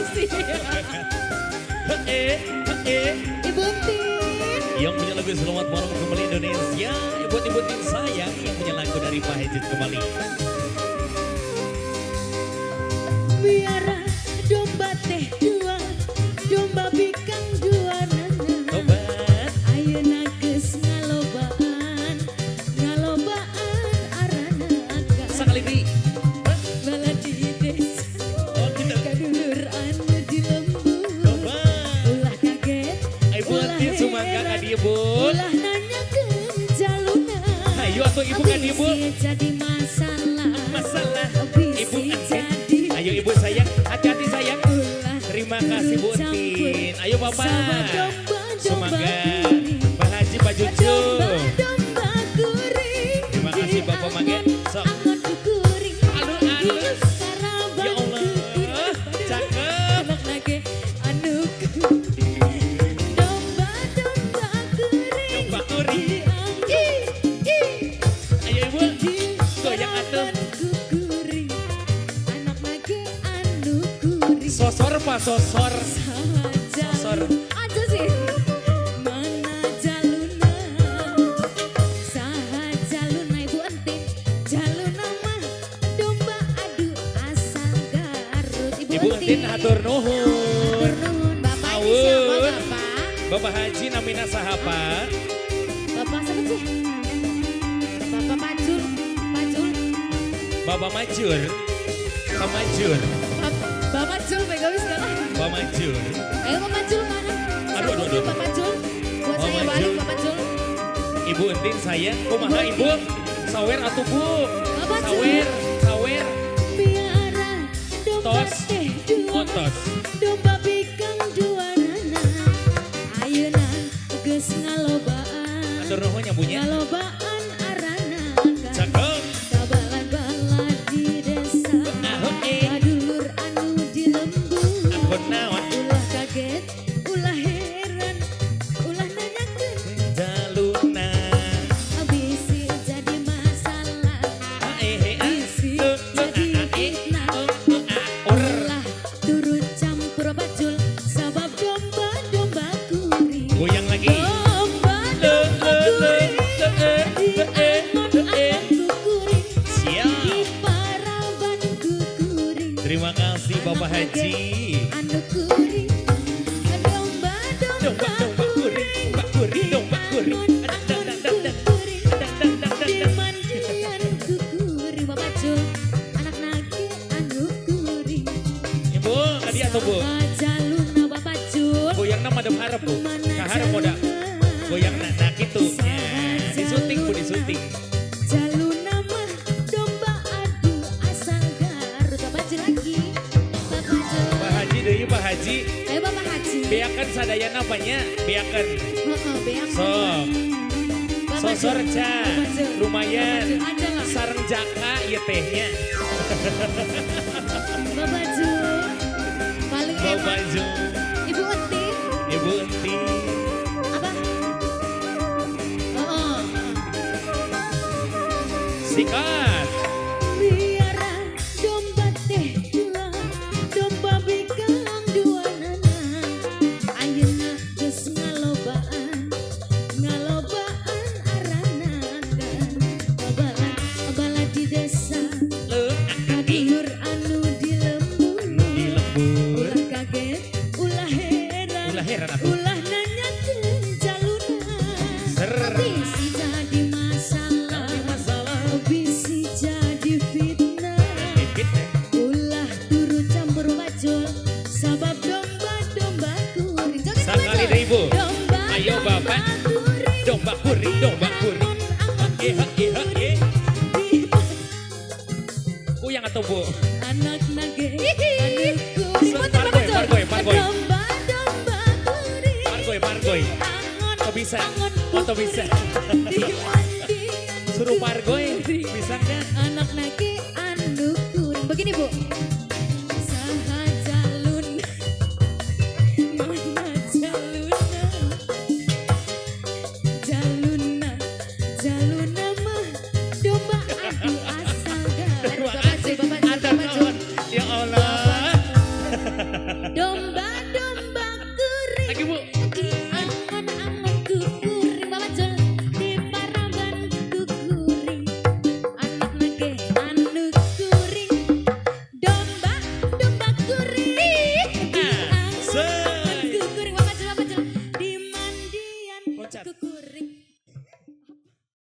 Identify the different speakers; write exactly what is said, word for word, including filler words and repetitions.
Speaker 1: sih.
Speaker 2: Eh, eh.
Speaker 1: Ibu Tin.
Speaker 2: Yang punya lagu Selamat Malam Kembali Indonesia. Buat Ibu Tin sayang yang punya lagu dari Pak Hejit kembali.
Speaker 1: Biar domba teh dua, domba bikang dua nana.
Speaker 2: Obat.
Speaker 1: Ayeuna geus ngalobaan, ngalobaan arana aga.
Speaker 2: Sekali di.
Speaker 1: Bala di desa.
Speaker 2: Oh gitu.
Speaker 1: Kadulur anu di lembur.
Speaker 2: Obat.
Speaker 1: Ulah kaget.
Speaker 2: Ibu Tin sumangga ka dieu, Bu.
Speaker 1: Ulah nanyakeun jaluna.
Speaker 2: Hayu atuh Ibu ka dieu, Bu.
Speaker 1: Abis jadi masalah.
Speaker 2: Masalah.
Speaker 1: Abis
Speaker 2: Ibu
Speaker 1: jadi.
Speaker 2: Ayo Ibu sayang, hati-hati sayang. Terima kasih Bu Tin. Ayo Bapak. Semoga Pak Haji Pak Cucu. Terima kasih Bapak Mangga. Sok. Aduh, aduh. Ya Allah, cakep. Domba kuring. Ayo Ibu, goyang atuh. Sosor Pak, sosor. Sosor.
Speaker 1: Aja sih. Mana jaluna, saha jaluna Ibu Entin. Jaluna mah domba adu asal Garut. Ibu,
Speaker 2: Ibu Entin hatur nuhun.
Speaker 1: Hatur nuhun. Bapak ini siapa Bapak?
Speaker 2: Bapak Haji namina saha Pak?
Speaker 1: Bapak siapa sih? Bapak Majul. Majul.
Speaker 2: Bapak Majur. Pak Majur.
Speaker 1: Bapak Majul megawis kalah.
Speaker 2: Pak Majur.
Speaker 1: Ayo Bapak Majul mana?
Speaker 2: Aduh, aduh, aduh.
Speaker 1: Bapak Majul. Buat
Speaker 2: Bapak
Speaker 1: saya balik
Speaker 2: Majul.
Speaker 1: Bapak Majul.
Speaker 2: Ibu Entin sayang, kumaha Ibu? Sawer atuh Bu.
Speaker 1: Bapak Majul.
Speaker 2: Sawer, sawer.
Speaker 1: Biara domba
Speaker 2: Tos.
Speaker 1: teh dua.
Speaker 2: Oh, tos.
Speaker 1: Domba bikang dua nana. Ayeuna geus ngalobaan.
Speaker 2: Atur nuhun nya bunya.
Speaker 1: Ngalobaan arana kan.
Speaker 2: Cakep.
Speaker 1: Kabalan-balan di desa.
Speaker 2: Ahun, eh.
Speaker 1: Kadulur anu di lembur.
Speaker 2: Ampun naon.
Speaker 1: Ulah kaget, ulah heran, ulah nanyakeun.
Speaker 2: Jaluna.
Speaker 1: Abis jadi masalah.
Speaker 2: Ah, eh, eh, ah.
Speaker 1: Isi
Speaker 2: Tuh, tuh,
Speaker 1: jadi
Speaker 2: ah, ah, eh.
Speaker 1: fitnah.
Speaker 2: Oh, oh, ah, or.
Speaker 1: Ulah turut campur bacul. Sabab domba-domba kuring.
Speaker 2: Goyang lagi.
Speaker 1: Domba-domba kuring. Diangon-angon kuring.
Speaker 2: Siap.
Speaker 1: Diparaban ku kuring.
Speaker 2: Terima kasih Bapak Haji.
Speaker 1: Anu kuring. Domba-domba
Speaker 2: Domba-domba kuring, domba kuring, domba kuring.
Speaker 1: Diangon-angon ku kuring. Dimandian ku kuring. Bapak Jul, anak nage anu kuring.
Speaker 2: Ibu, tadi atau Bu?
Speaker 1: Jaluna Bapak Jul.
Speaker 2: Goyang nama dem harap Bu. Kaharap moda. Goyang nak nak itu. Ya, disunting Bu, disunting.
Speaker 1: Jaluna mah domba adu asal Garut. Bapak Jul lagi. Bapak Jul.
Speaker 2: Pak Haji deui Pak Haji.
Speaker 1: Ayo Bapak Haji.
Speaker 2: Beakan sadayana apanya? Beakan.
Speaker 1: Heeh, beak.
Speaker 2: Sok.
Speaker 1: Bapak
Speaker 2: Sosor
Speaker 1: Jul.
Speaker 2: ca.
Speaker 1: Bapak Jul.
Speaker 2: Lumayan.
Speaker 1: Bapak Jul, aja lah.
Speaker 2: Sareng jaka ieu tehnya.
Speaker 1: Bapak Jul. Paling
Speaker 2: Bapak
Speaker 1: enak.
Speaker 2: Ju.
Speaker 1: Ibu Entin.
Speaker 2: Ibu Entin.
Speaker 1: Apa? Oh,
Speaker 2: Sikat.
Speaker 1: biara domba teh dua, domba bikang dua nana. Ayeuna geus ngalobaan, ngalobaan arana kan. Babalan, babala di desa,
Speaker 2: Leuh,
Speaker 1: kadulur anu di lembur.
Speaker 2: di lembur.
Speaker 1: Ulah kaget, ulah heran,
Speaker 2: Ulah heran atuh.
Speaker 1: ulah nanyakeun jaluna.
Speaker 2: Ser.
Speaker 1: Abis jadi masalah,
Speaker 2: Tapi masalah.
Speaker 1: abis jadi fitnah.
Speaker 2: Pipit deh.
Speaker 1: Ulah turut campur bacul, sabab domba-domba kuring. Joget
Speaker 2: Sekali
Speaker 1: bacul.
Speaker 2: deh, Ibu.
Speaker 1: Domba,
Speaker 2: Ayo,
Speaker 1: domba
Speaker 2: Bapak.
Speaker 1: kuring.
Speaker 2: Domba kuring, domba kuring.
Speaker 1: Angon-angon
Speaker 2: Hake, hake, hake.
Speaker 1: kuring.
Speaker 2: Goyang atau Bu?
Speaker 1: Anak nage, anak kuring. Puter
Speaker 2: Pargoy,
Speaker 1: bacul.
Speaker 2: pargoy, pargoy.
Speaker 1: Domba-domba kuring.
Speaker 2: Pargoy, pargoy.
Speaker 1: Angon,
Speaker 2: Oh bisa,
Speaker 1: angon
Speaker 2: oh tuh bisa.
Speaker 1: Dimandian
Speaker 2: Suruh pargoy, bisa nggak?
Speaker 1: anak nage anu kuring. Begini Bu,